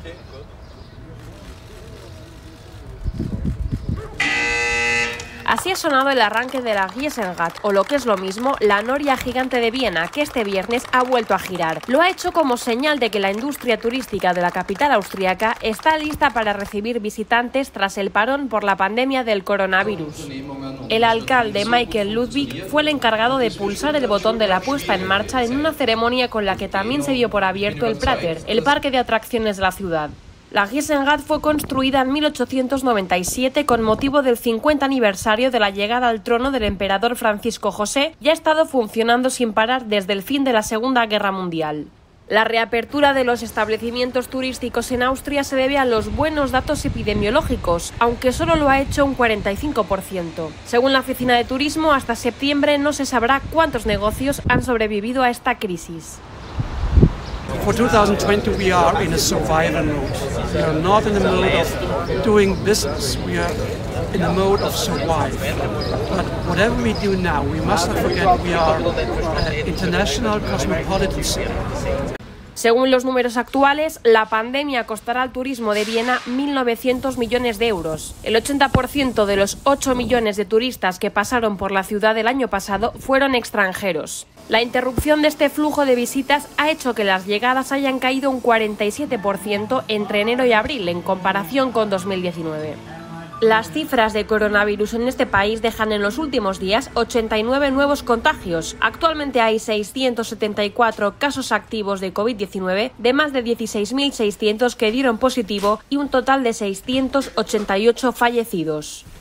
Así ha sonado el arranque de la Giesenrad, o lo que es lo mismo, la noria gigante de Viena, que este viernes ha vuelto a girar. Lo ha hecho como señal de que la industria turística de la capital austriaca está lista para recibir visitantes tras el parón por la pandemia del coronavirus. El alcalde Michael Ludwig fue el encargado de pulsar el botón de la puesta en marcha en una ceremonia con la que también se dio por abierto el Prater, el parque de atracciones de la ciudad. La Giesenrad fue construida en 1897 con motivo del 50 aniversario de la llegada al trono del emperador Francisco José y ha estado funcionando sin parar desde el fin de la Segunda Guerra Mundial. La reapertura de los establecimientos turísticos en Austria se debe a los buenos datos epidemiológicos, aunque solo lo ha hecho un 45%. Según la Oficina de Turismo, hasta septiembre no se sabrá cuántos negocios han sobrevivido a esta crisis. For 2020 we are in a survival mode. We are not in the mode of doing business. We are in the mode of survive. But whatever we do now, we must not forget we are an international cosmopolitan city. Según los números actuales, la pandemia costará al turismo de Viena 1.900 millones de euros. El 80% de los 8 millones de turistas que pasaron por la ciudad el año pasado fueron extranjeros. La interrupción de este flujo de visitas ha hecho que las llegadas hayan caído un 47% entre enero y abril en comparación con 2019. Las cifras de coronavirus en este país dejan en los últimos días 89 nuevos contagios. Actualmente hay 674 casos activos de COVID-19 de más de 16.600 que dieron positivo y un total de 688 fallecidos.